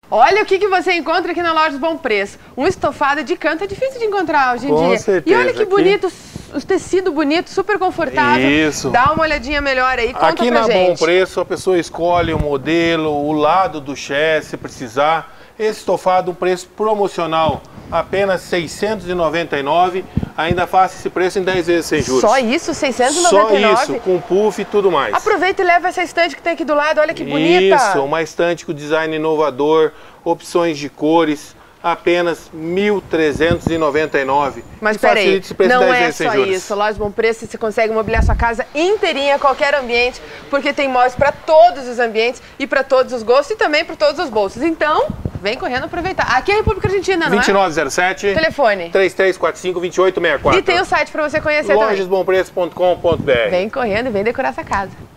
Olha o que você encontra aqui na loja do Bom Preço. Um estofado de canto é difícil de encontrar hoje em dia. Com certeza. E olha que bonito, o tecido bonito, super confortável. Isso. Dá uma olhadinha melhor aí, conta aqui pra gente. Aqui na Bom Preço a pessoa escolhe o modelo, o lado do chassi, se precisar. Esse estofado, um preço promocional, apenas R$ 699. Ainda faça esse preço em 10 vezes sem juros. Só isso? 699? Só isso, com puff e tudo mais. Aproveita e leva essa estante que tem aqui do lado, olha que bonita. Isso, uma estante com design inovador, opções de cores, apenas R$ 1.399. Mas peraí, não é só isso. Loja Bom Preço, você consegue mobiliar sua casa inteirinha, qualquer ambiente, porque tem móveis para todos os ambientes e para todos os gostos e também para todos os bolsos. Então, vem correndo aproveitar. Aqui é a República Argentina, não é? 2907. Telefone. 3345-2864. E tem o site para você conhecer lojasbompreço.com.br. Vem correndo e vem decorar essa casa.